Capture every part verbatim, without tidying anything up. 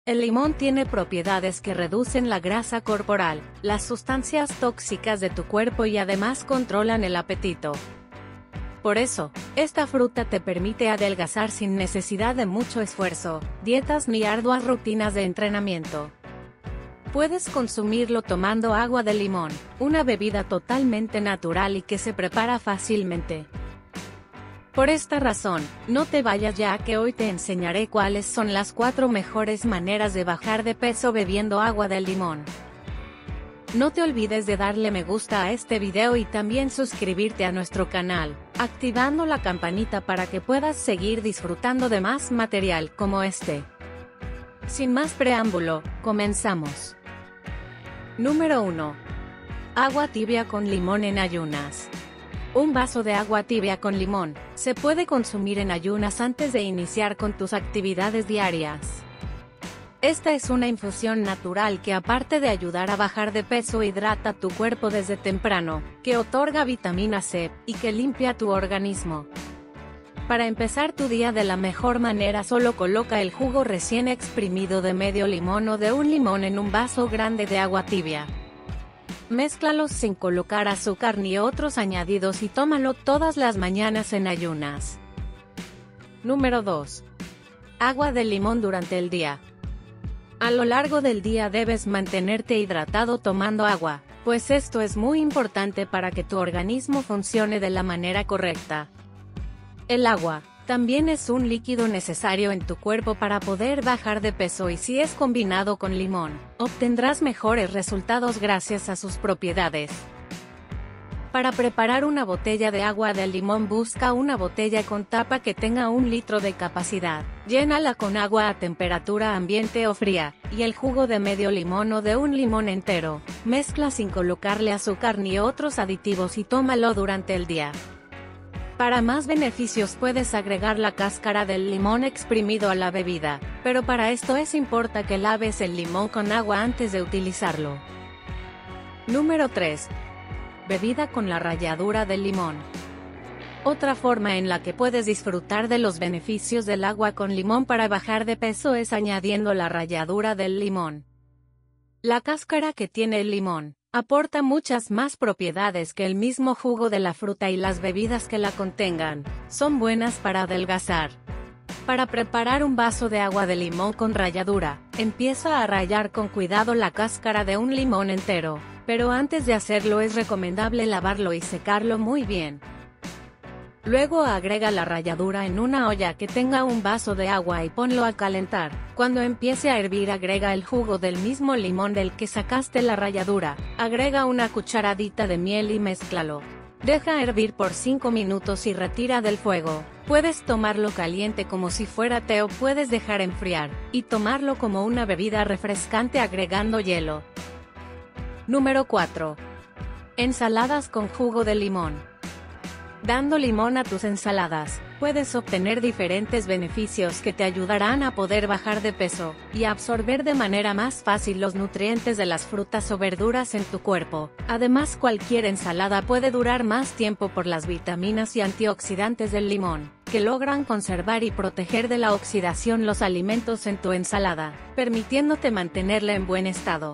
El limón tiene propiedades que reducen la grasa corporal, las sustancias tóxicas de tu cuerpo y además controlan el apetito. Por eso, esta fruta te permite adelgazar sin necesidad de mucho esfuerzo, dietas ni arduas rutinas de entrenamiento. Puedes consumirlo tomando agua de limón, una bebida totalmente natural y que se prepara fácilmente. Por esta razón, no te vayas ya que hoy te enseñaré cuáles son las cuatro mejores maneras de bajar de peso bebiendo agua de limón. No te olvides de darle me gusta a este video y también suscribirte a nuestro canal, activando la campanita para que puedas seguir disfrutando de más material como este. Sin más preámbulo, comenzamos. Número uno. Agua tibia con limón en ayunas. Un vaso de agua tibia con limón se puede consumir en ayunas antes de iniciar con tus actividades diarias. Esta es una infusión natural que, aparte de ayudar a bajar de peso, hidrata tu cuerpo desde temprano, que otorga vitamina C y que limpia tu organismo. Para empezar tu día de la mejor manera, solo coloca el jugo recién exprimido de medio limón o de un limón en un vaso grande de agua tibia. Mézclalos sin colocar azúcar ni otros añadidos y tómalo todas las mañanas en ayunas. Número dos. Agua de limón durante el día. A lo largo del día debes mantenerte hidratado tomando agua, pues esto es muy importante para que tu organismo funcione de la manera correcta. El agua también es un líquido necesario en tu cuerpo para poder bajar de peso y si es combinado con limón, obtendrás mejores resultados gracias a sus propiedades. Para preparar una botella de agua de limón, busca una botella con tapa que tenga un litro de capacidad. Llénala con agua a temperatura ambiente o fría, y el jugo de medio limón o de un limón entero. Mezcla sin colocarle azúcar ni otros aditivos y tómalo durante el día. Para más beneficios puedes agregar la cáscara del limón exprimido a la bebida, pero para esto es importante que laves el limón con agua antes de utilizarlo. Número tres. Bebida con la ralladura del limón. Otra forma en la que puedes disfrutar de los beneficios del agua con limón para bajar de peso es añadiendo la ralladura del limón. La cáscara que tiene el limón aporta muchas más propiedades que el mismo jugo de la fruta y las bebidas que la contengan son buenas para adelgazar. Para preparar un vaso de agua de limón con ralladura, empieza a rallar con cuidado la cáscara de un limón entero, pero antes de hacerlo es recomendable lavarlo y secarlo muy bien. Luego agrega la ralladura en una olla que tenga un vaso de agua y ponlo a calentar. Cuando empiece a hervir, agrega el jugo del mismo limón del que sacaste la ralladura, agrega una cucharadita de miel y mézclalo. Deja hervir por cinco minutos y retira del fuego. Puedes tomarlo caliente como si fuera té o puedes dejar enfriar y tomarlo como una bebida refrescante agregando hielo. Número cuatro. Ensaladas con jugo de limón. Dando limón a tus ensaladas, puedes obtener diferentes beneficios que te ayudarán a poder bajar de peso y absorber de manera más fácil los nutrientes de las frutas o verduras en tu cuerpo. Además, cualquier ensalada puede durar más tiempo por las vitaminas y antioxidantes del limón, que logran conservar y proteger de la oxidación los alimentos en tu ensalada, permitiéndote mantenerla en buen estado.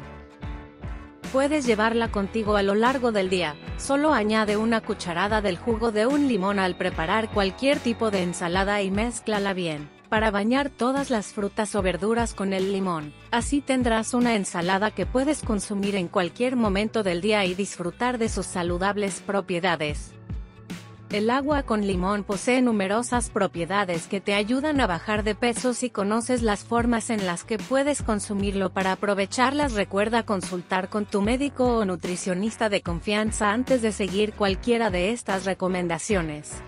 Puedes llevarla contigo a lo largo del día. Solo añade una cucharada del jugo de un limón al preparar cualquier tipo de ensalada y mézclala bien, para bañar todas las frutas o verduras con el limón. Así tendrás una ensalada que puedes consumir en cualquier momento del día y disfrutar de sus saludables propiedades. El agua con limón posee numerosas propiedades que te ayudan a bajar de peso. Si conoces las formas en las que puedes consumirlo para aprovecharlas, recuerda consultar con tu médico o nutricionista de confianza antes de seguir cualquiera de estas recomendaciones.